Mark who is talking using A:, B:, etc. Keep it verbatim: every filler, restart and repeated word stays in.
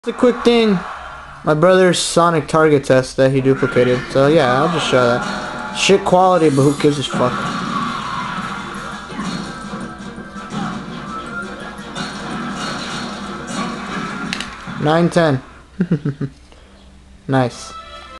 A: It's a quick thing. My brother's Sonic target test that he duplicated. So yeah, I'll just show that. Shit quality, but who gives a fuck? nine ten. Nice.